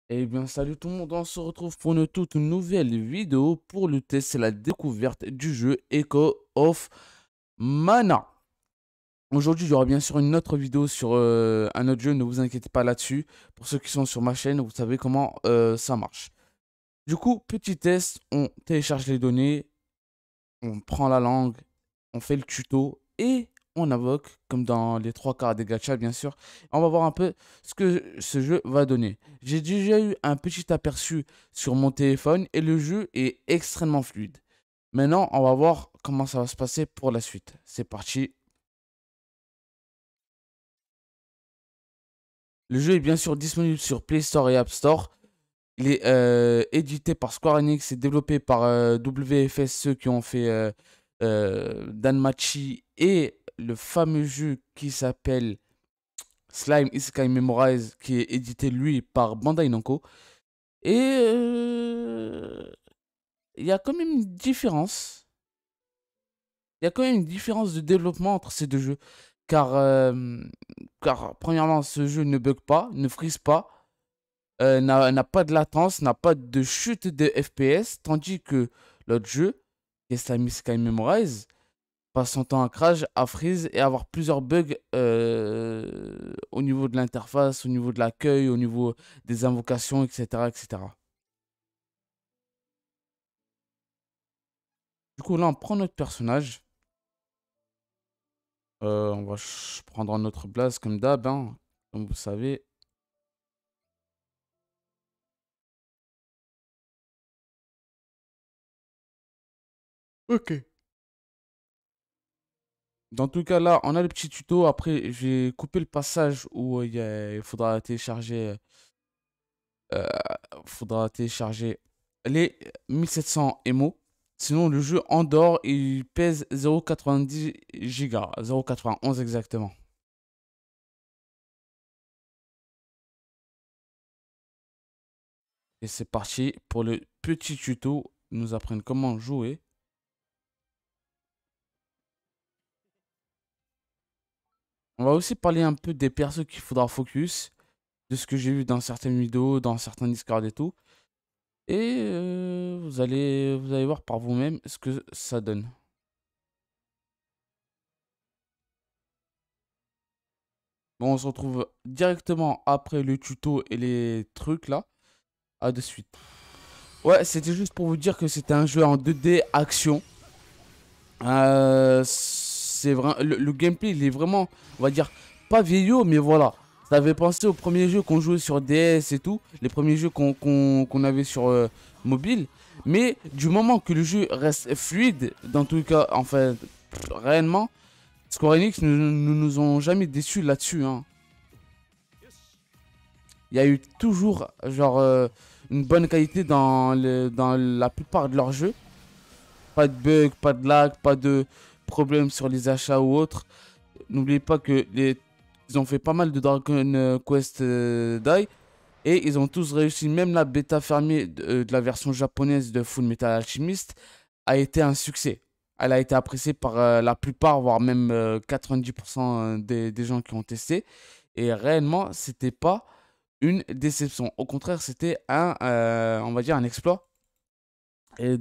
Eh bien, salut tout le monde, on se retrouve pour une toute nouvelle vidéo pour le test, c'est la découverte du jeu Echo of Mana. Aujourd'hui, il y aura bien sûr une autre vidéo sur un autre jeu, ne vous inquiétez pas là-dessus. Pour ceux qui sont sur ma chaîne, vous savez comment ça marche. Du coup, petit test, on télécharge les données, on prend la langue, on fait le tuto et on invoque, comme dans les trois quarts des gachas, bien sûr. On va voir un peu ce que ce jeu va donner. J'ai déjà eu un petit aperçu sur mon téléphone et le jeu est extrêmement fluide. Maintenant, on va voir comment ça va se passer pour la suite. C'est parti. Le jeu est bien sûr disponible sur Play Store et App Store. Il est édité par Square Enix et développé par WFS, ceux qui ont fait Danmachi et le fameux jeu qui s'appelle Slime Isekai Memorize, qui est édité lui par Bandai Namco. Et il y a quand même une différence. Il y a quand même une différence de développement entre ces deux jeux. Car, car premièrement, ce jeu ne bug pas, ne freeze pas, n'a pas de latence, n'a pas de chute de FPS, tandis que l'autre jeu, qui est Slime Sky Memorize, passe son temps à crash, à freeze et avoir plusieurs bugs au niveau de l'interface, au niveau de l'accueil, au niveau des invocations, etc., etc. Du coup, là, on prend notre personnage. On va prendre notre blase comme d'hab, hein, comme vous savez. Ok. Dans tout cas, là, on a le petit tuto. Après, j'ai coupé le passage où il euh, faudra télécharger les 1700 émos. Sinon, le jeu en dehors, il pèse 0,90 Go, 0,91 exactement. Et c'est parti pour le petit tuto. Ils nous apprennent comment jouer. On va aussi parler un peu des persos qu'il faudra focus, de ce que j'ai vu dans certaines vidéos, dans certains Discord et tout. Et vous allez voir par vous-même ce que ça donne. Bon, on se retrouve directement après le tuto et les trucs là. À de suite. Ouais, c'était juste pour vous dire que c'était un jeu en 2D action. C'est vrai, le gameplay, il est vraiment, on va dire, pas vieillot, mais voilà. Ça avait pensé aux premiers jeux qu'on jouait sur DS et tout, les premiers jeux qu'on avait sur mobile. Mais du moment que le jeu reste fluide, dans tous les cas, enfin, réellement, Square Enix ne nous ont jamais déçus là-dessus, hein. Il y a eu toujours, genre, une bonne qualité dans la plupart de leurs jeux. Pas de bug, pas de lag, pas de problème sur les achats ou autres. N'oubliez pas que ils ont fait pas mal de Dragon Quest Die et ils ont tous réussi. Même la bêta fermée de la version japonaise de Full Metal Alchemist a été un succès. Elle a été appréciée par la plupart, voire même 90% des gens qui ont testé. Et réellement, c'était pas une déception. Au contraire, c'était on va dire, un exploit. Et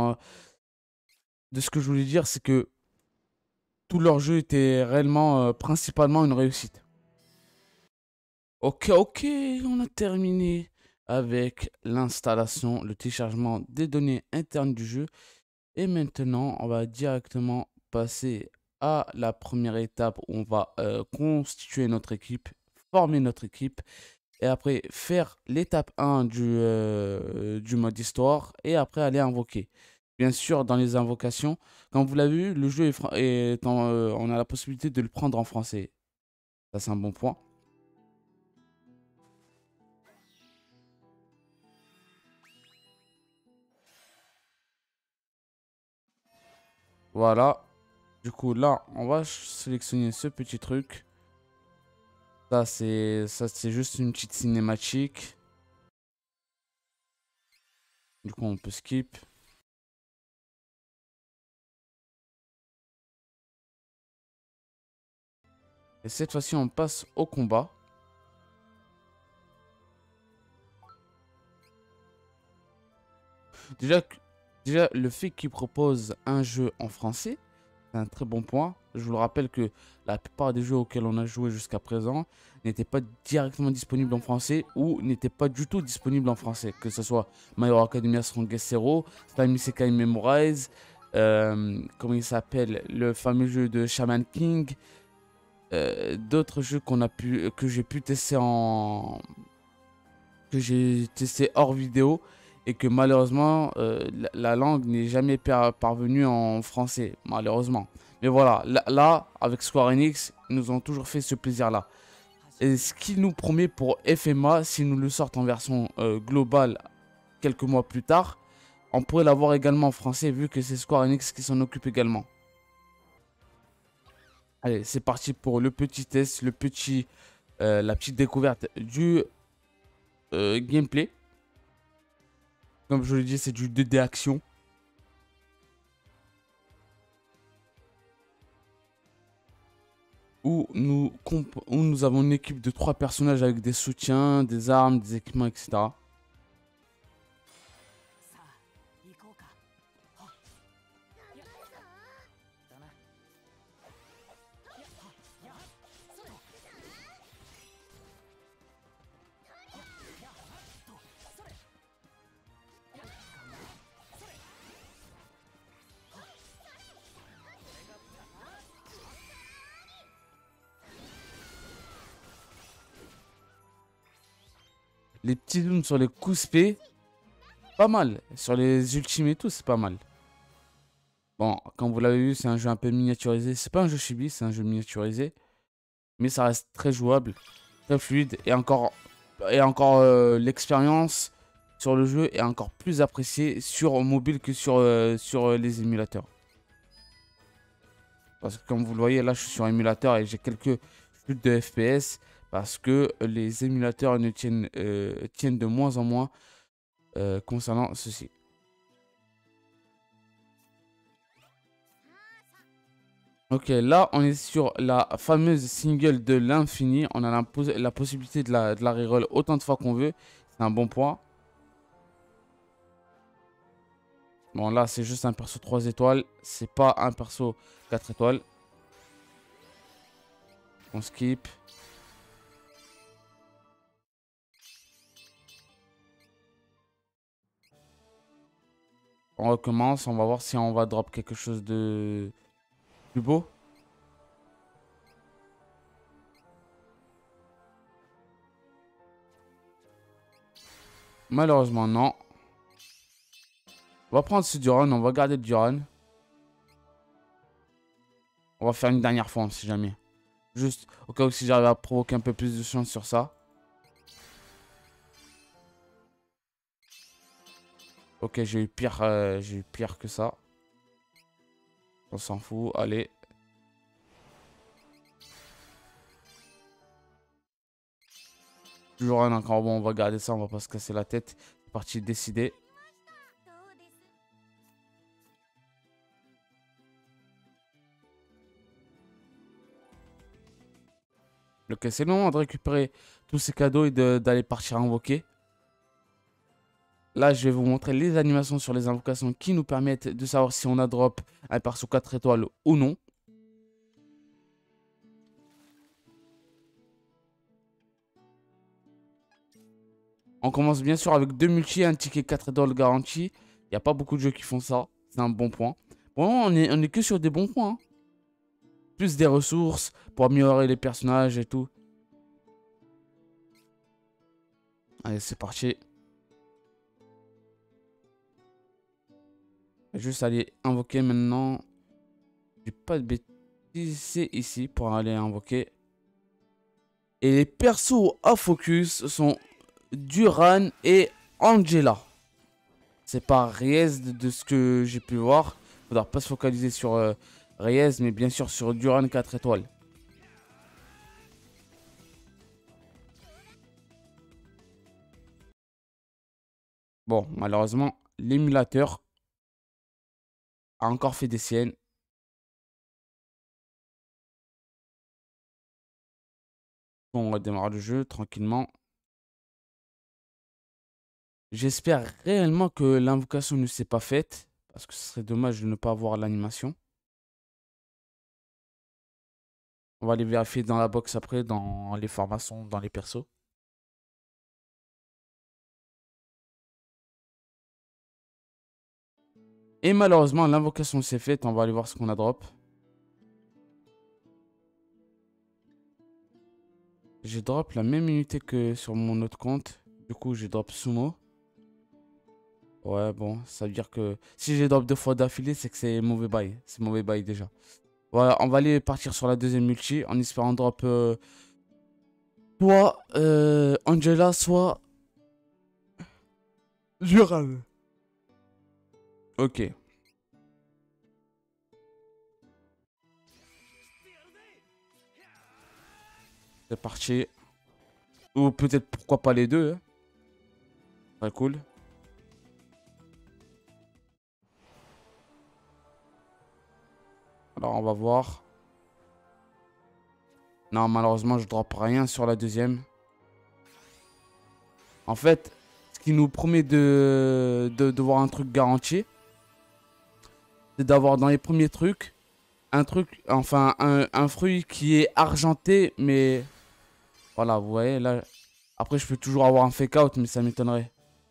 de ce que je voulais dire, c'est que tout leur jeu était réellement, principalement une réussite. Ok, ok, on a terminé avec l'installation, le téléchargement des données internes du jeu. Et maintenant, on va directement passer à la première étape où on va constituer notre équipe, former notre équipe. Et après, faire l'étape 1 du mode histoire. Et après, aller invoquer. Bien sûr, dans les invocations, comme vous l'avez vu, le jeu on a la possibilité de le prendre en français. Ça, c'est un bon point. Voilà. Du coup, là, on va sélectionner ce petit truc. Ça, c'est juste une petite cinématique. Du coup, on peut skip. Et cette fois-ci, on passe au combat. Déjà, déjà le fait qu'ils proposent un jeu en français, c'est un très bon point. Je vous le rappelle que la plupart des jeux auxquels on a joué jusqu'à présent n'étaient pas directement disponibles en français ou n'étaient pas du tout disponibles en français. Que ce soit My Hero Academia Strongest Zero, Slime Isekai Memorize, comment il s'appelle, le fameux jeu de Shaman King, d'autres jeux que j'ai pu tester que j'ai testé hors vidéo et que malheureusement la langue n'est jamais parvenue en français, malheureusement. Mais voilà, là, avec Square Enix, ils nous ont toujours fait ce plaisir-là. Et ce qu'ils nous promet pour FMA, s'ils nous le sortent en version globale quelques mois plus tard, on pourrait l'avoir également en français vu que c'est Square Enix qui s'en occupe également. Allez, c'est parti pour le petit test, la petite découverte du gameplay. Comme je le dis, c'est du 2D action. Où nous avons une équipe de 3 personnages avec des soutiens, des armes, des équipements, etc. Les petits zooms sur les coups spé, pas mal. Sur les ultimes et tout, c'est pas mal. Bon, comme vous l'avez vu, c'est un jeu un peu miniaturisé. C'est pas un jeu chibi, c'est un jeu miniaturisé. Mais ça reste très jouable, très fluide. Et encore l'expérience sur le jeu est encore plus appréciée sur mobile que sur les émulateurs. Parce que comme vous le voyez, là je suis sur émulateur et j'ai quelques chutes de FPS. Parce que les émulateurs ne tiennent de moins en moins concernant ceci. Ok, là on est sur la fameuse single de l'infini. On a la possibilité de la reroll autant de fois qu'on veut. C'est un bon point. Bon, là c'est juste un perso 3 étoiles. C'est pas un perso 4 étoiles. On skip. On recommence. On va voir si on va drop quelque chose de plus beau. Malheureusement, non. On va prendre ce Duran. On va garder le Duran. On va faire une dernière fois, si jamais. Juste au cas où si j'arrive à provoquer un peu plus de chance sur ça. Ok, j'ai eu pire que ça. On s'en fout, allez. Toujours un encore bon, on va garder ça, on va pas se casser la tête. C'est parti, décider. Ok, c'est le moment de récupérer tous ces cadeaux et d'aller partir invoquer. Là, je vais vous montrer les animations sur les invocations qui nous permettent de savoir si on a drop un perso 4 étoiles ou non. On commence bien sûr avec 2 multi et un ticket 4 étoiles garanti. Il n'y a pas beaucoup de jeux qui font ça. C'est un bon point. Bon, on est que sur des bons points. Hein. Plus des ressources pour améliorer les personnages et tout. Allez, c'est parti. Juste aller invoquer maintenant. J'ai pas de bêtises. C'est ici pour aller invoquer. Et les persos à focus sont Duran et Angela. C'est pas Reyes de ce que j'ai pu voir. Faudra pas se focaliser sur Reyes, mais bien sûr sur Duran 4 étoiles. Bon, malheureusement, l'émulateur a encore fait des siennes. Bon, on redémarre le jeu tranquillement. J'espère réellement que l'invocation ne s'est pas faite. Parce que ce serait dommage de ne pas avoir l'animation. On va aller vérifier dans la box après, dans les formations, dans les persos. Et malheureusement, l'invocation s'est faite. On va aller voir ce qu'on a drop. J'ai drop la même unité que sur mon autre compte. Du coup, j'ai drop Sumo. Ouais, bon, ça veut dire que si j'ai drop 2 fois d'affilée, c'est que c'est mauvais bail. C'est mauvais bail déjà. Voilà, on va aller partir sur la deuxième multi en espérant drop soit Angela, soit Duran. Ok, c'est parti. Ou peut-être pourquoi pas les deux. Hein. Très cool. Alors on va voir. Non, malheureusement, je drop rien sur la deuxième. En fait, ce qui nous promet de voir un truc garanti, c'est d'avoir dans les premiers trucs un truc, enfin un fruit qui est argenté, mais voilà, vous voyez là. Après, je peux toujours avoir un fake out, mais ça m'étonnerait.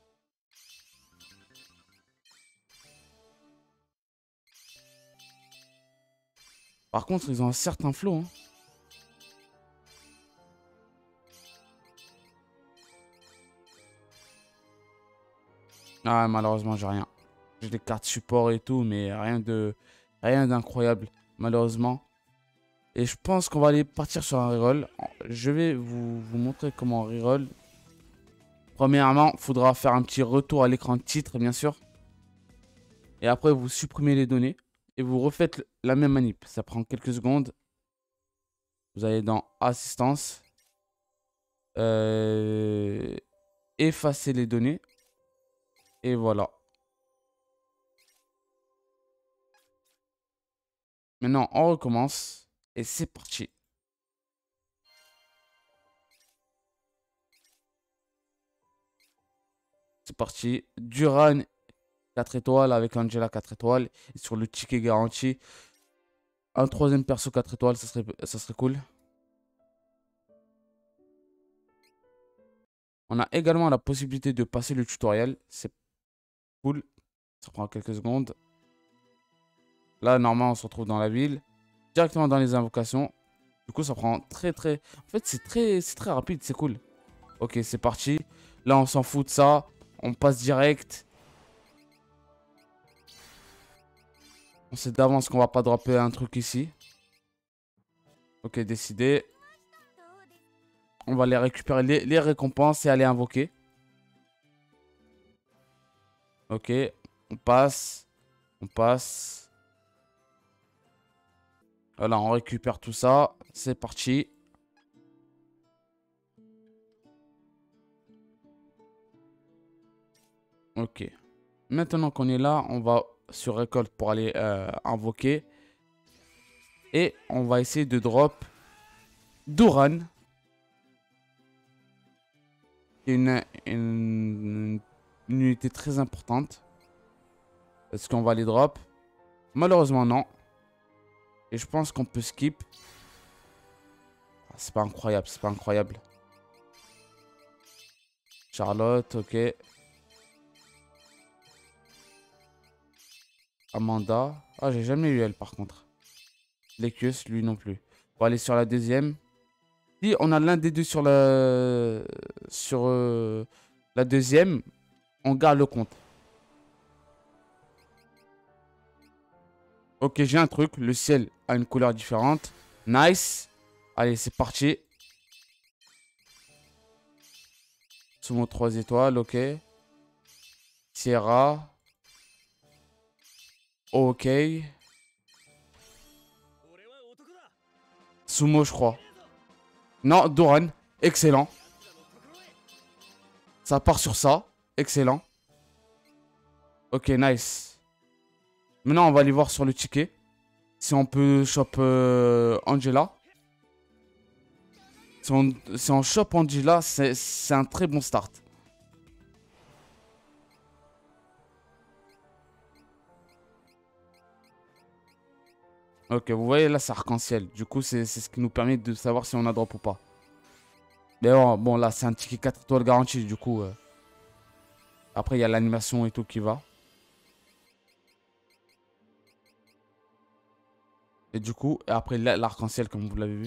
Par contre, ils ont un certain flow. Hein. Ah, malheureusement, j'ai rien. J'ai des cartes support et tout, mais rien d'incroyable, malheureusement. Et je pense qu'on va aller partir sur un reroll. Je vais vous montrer comment on reroll. Premièrement, il faudra faire un petit retour à l'écran de titre, bien sûr. Et après, vous supprimez les données. Et vous refaites la même manip. Ça prend quelques secondes. Vous allez dans Assistance. Effacer les données. Et voilà. Maintenant, on recommence. Et c'est parti. C'est parti. Duran 4 étoiles avec Angela 4 étoiles. Et sur le ticket garanti, un troisième perso 4 étoiles, ça serait cool. On a également la possibilité de passer le tutoriel. C'est cool. Ça prend quelques secondes. Là, normalement, on se retrouve dans la ville. Directement dans les invocations. Du coup, ça prend très... En fait, c'est très rapide, c'est cool. Ok, c'est parti. Là, on s'en fout de ça. On passe direct. On sait d'avance qu'on va pas dropper un truc ici. Ok, décidé. On va aller récupérer les récompenses et aller invoquer. Ok, on passe. On passe. Voilà, on récupère tout ça. C'est parti. Ok. Maintenant qu'on est là, on va sur récolte pour aller invoquer. Et on va essayer de drop Duran. Une unité très importante. Est-ce qu'on va les drop? Malheureusement, non. Et je pense qu'on peut skip. Ah, c'est pas incroyable, c'est pas incroyable. Charlotte, ok. Amanda. Ah, j'ai jamais eu elle par contre. Lekius, lui non plus. On va aller sur la deuxième. Si on a l'un des deux sur la deuxième, on garde le compte. Ok, j'ai un truc. Le ciel a une couleur différente. Nice. Allez, c'est parti. Sumo 3 étoiles, ok. Sierra. Ok. Sumo, je crois. Non, Doran. Excellent. Ça part sur ça. Excellent. Ok, nice. Maintenant, on va aller voir sur le ticket. Si on peut shop Angela. Si on shop Angela, c'est un très bon start. Ok, vous voyez là, c'est arc-en-ciel. Du coup, c'est ce qui nous permet de savoir si on a drop ou pas. Mais bon là, c'est un ticket 4 étoiles garanti. Du coup, après, il y a l'animation et tout qui va. Et du coup, après l'arc-en-ciel, comme vous l'avez vu.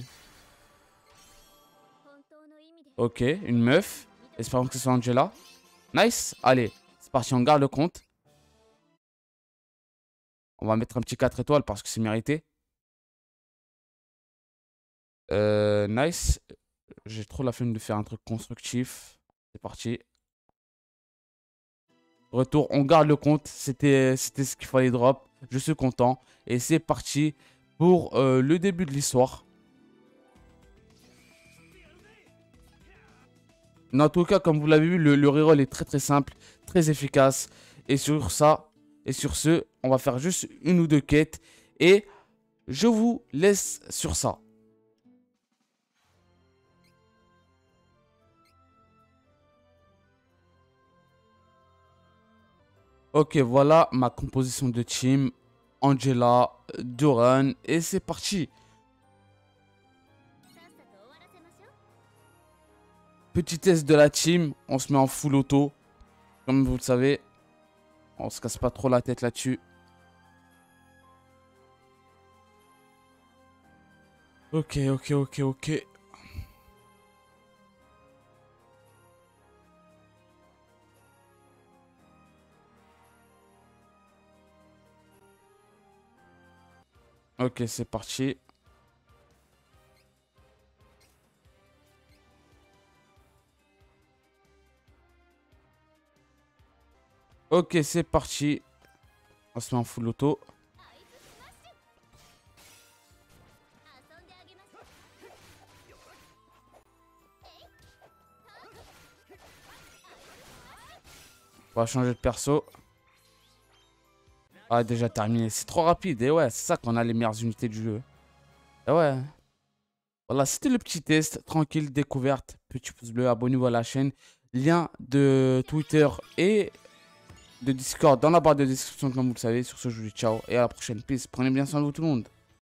Ok, une meuf. Espérons que ce soit Angela. Nice. Allez, c'est parti, on garde le compte. On va mettre un petit 4 étoiles parce que c'est mérité. Nice. J'ai trop la flemme de faire un truc constructif. C'est parti. Retour, on garde le compte. C'était ce qu'il fallait drop. Je suis content. Et c'est parti pour le début de l'histoire. En tout cas, comme vous l'avez vu, le reroll est très simple, très efficace. Et sur ça, et sur ce, on va faire juste une ou deux quêtes. Et je vous laisse sur ça. Ok, voilà ma composition de team. Angela, Duran, et c'est parti. Petit test de la team, on se met en full auto. Comme vous le savez, on se casse pas trop la tête là-dessus. Ok. Ok, c'est parti. Ok, c'est parti. On se met en full auto. On va changer de perso. Ah, déjà terminé. C'est trop rapide. Et ouais, c'est ça qu'on a les meilleures unités du jeu. Et ouais. Voilà, c'était le petit test. Tranquille, découverte. Petit pouce bleu, abonnez-vous à la chaîne. Lien de Twitter et de Discord dans la barre de description, comme vous le savez. Sur ce, je vous dis ciao et à la prochaine. Peace. Prenez bien soin de vous, tout le monde.